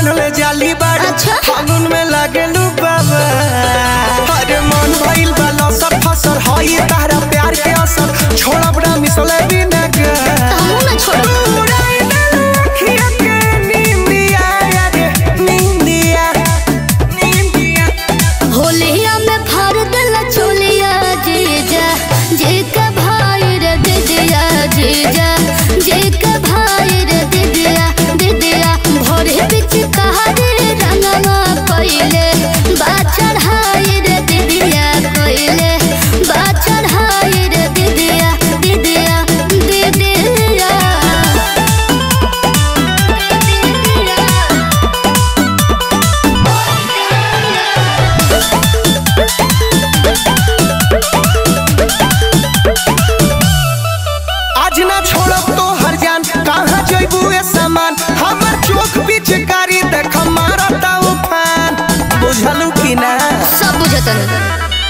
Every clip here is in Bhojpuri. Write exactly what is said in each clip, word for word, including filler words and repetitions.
बनले जाली बाड़ी फागुन में लागेलू बाबा अरे मन भइल बा लसर फसर हई तारा प्यार के असर छोड़ा बड़ा मिसले भी ना गे हमू ना छोड़ खिया के नींदिया रे नींदिया नींदिया होलिया में फाड़ देला चोलिया जीजा जी का भाई रे दीदिया जीजा जी का भाई रे दीदिया दीदिया भोरे बिच कहारे रंगवा पहिले बा चढ़ाई रे दीदिया पहिले बा चढ़ाई रे दीदिया दीदिया दीदिया आज ना छोड़ब तो हर जान कहाँ जइबू ए सामान हमर चोख पीछे कारी देख मारता उफान बुझलू कि ना सब बुझतन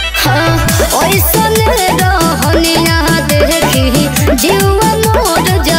हाँ ओइसन रहनिया देखी जीवा मोर जा